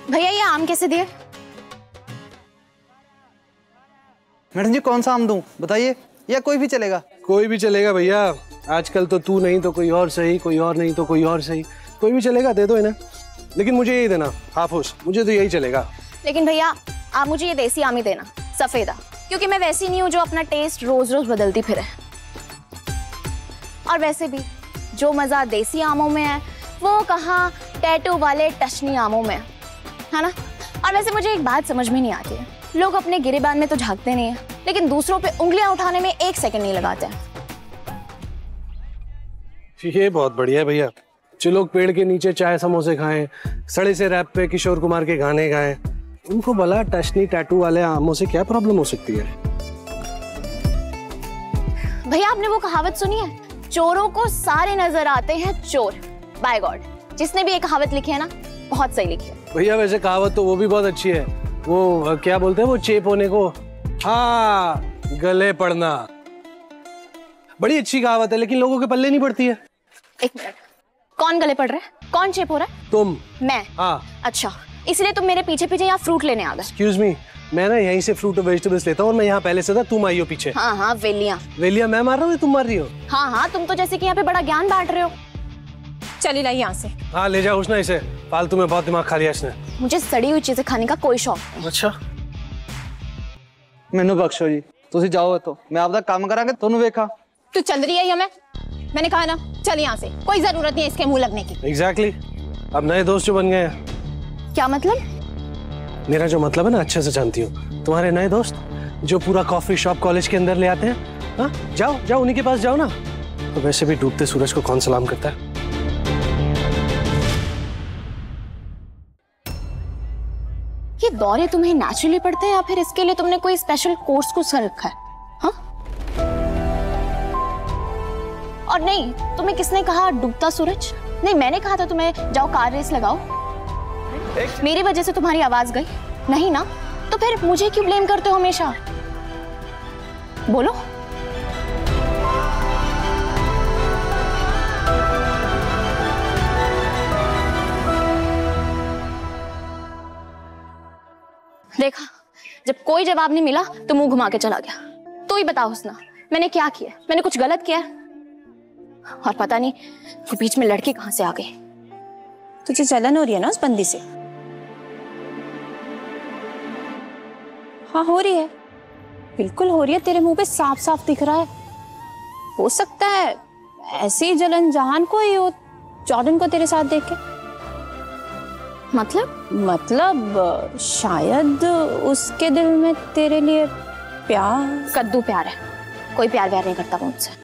भैया ये आम कैसे दिए? मैडम जी कौन सा आम दूं बताइए, या कोई भी चलेगा? कोई भी चलेगा भैया, आजकल तो तू नहीं तो कोई और सही, कोई और नहीं तो कोई और सही, कोई भी चलेगा, दे दो इन्हें। लेकिन मुझे यही देना, हाफुस, मुझे तो यही चलेगा। लेकिन भैया आप मुझे ये देसी आम ही देना, सफेदा, क्योंकि मैं वैसी नहीं हूँ जो अपना टेस्ट रोज रोज बदलती फिरे। और वैसे भी जो मजा देसी आमों में है वो कहाँ टैटू वाले टशनी आमों में है ना। और वैसे मुझे एक बात समझ में नहीं आती है, लोग अपने गिरेबान में तो झांकते नहीं है, लेकिन दूसरों पे उंगलियां उठाने में 1 सेकंड नहीं लगाते हैं। ये बहुत बढ़िया है भैया, जो लोग पेड़ के नीचे चाय समोसे खाएं, सड़े से रैप पे किशोर कुमार के गाने गाएं, उनको भला टशनी टैटू वाले आमों से क्या प्रॉब्लम हो सकती है? भैया आपने वो कहावत सुनी है, चोरों को सारे नजर आते हैं चोर। बाय गॉड, जिसने भी ये कहावत लिखी है ना, बहुत सही लिखी है। भैया वैसे कहावत तो वो भी बहुत अच्छी है, वो क्या बोलते हैं वो चेप होने को, हाँ गले पड़ना, बड़ी अच्छी कहावत है, लेकिन लोगों के पल्ले नहीं पड़ती है। एक मिनट, कौन गले पड़ रहा है? कौन चेप हो रहा है? तुम। मैं? हाँ। अच्छा, इसलिए तुम मेरे पीछे पीछे यहाँ फ्रूट लेने आ गए? एक्सक्यूज मी, मैं ना यहीं से फ्रूट और वेजिटेबल्स लेता हूँ, और मैं यहाँ पहले से था, तुम आई हो पीछे। हाँ हाँ वेलियां। वेलिया मैं मार रहा हूँ या तुम मार रही हो? हाँ हाँ, तुम तो जैसे कि यहाँ पे बड़ा ज्ञान बांट रहे हो। चली लाई यहाँ से। हाँ ले जाओ ना इसे, फालतू में बहुत दिमाग खा लिया इसने। मुझे सड़ी हुई चीजें खाने का कोई शौक नहीं। अच्छा मैनू बख्शो जी, तुसी जाओ तो मैं आपदा काम करांगे, तुनु वेखा। तू चल रही है या मैंने कहा ना चल यहाँ से, कोई जरूरत नहीं है इसके मुंह लगने की। एग्जैक्टली, अब नए दोस्त जो बन गए हैं। क्या मतलब? मेरा जो मतलब है ना अच्छे से जानती हूँ, तुम्हारे नए दोस्त जो पूरा कॉफी शॉप कॉलेज के अंदर ले आते हैं, हाँ जाओ जाओ उन्हीं के पास जाओ ना। तो वैसे भी डूबते सूरज को कौन सलाम करता है? ये दौरे तुम्हें नेचुरली पड़ते हैं या फिर इसके लिए तुमने कोई स्पेशल कोर्स कुछ कर रखा है? हाँ? और नहीं, तुम्हें किसने कहा डूबता सूरज? नहीं, मैंने कहा था तुम्हें जाओ कार रेस लगाओ। मेरी वजह से तुम्हारी आवाज गई नहीं ना, तो फिर मुझे क्यों ब्लेम करते हो हमेशा? बोलो। देखा, जब कोई जवाब नहीं मिला तो मुंह घुमा के चला गया। तो ही बताओ हुस्ना, मैंने क्या किया? मैंने कुछ गलत किया? और पता नहीं वो बीच में लड़की कहां से आ गई। तुझे जलन हो रही है ना उस बंदी से? हाँ हो रही है, बिल्कुल हो रही है, तेरे मुंह पे साफ साफ दिख रहा है। हो सकता है ऐसी जलन जहान को ही हो, जॉर्डन को तेरे साथ देख के। मतलब शायद उसके दिल में तेरे लिए प्यार। कद्दू प्यार है, कोई प्यार व्यार नहीं करता मुझसे।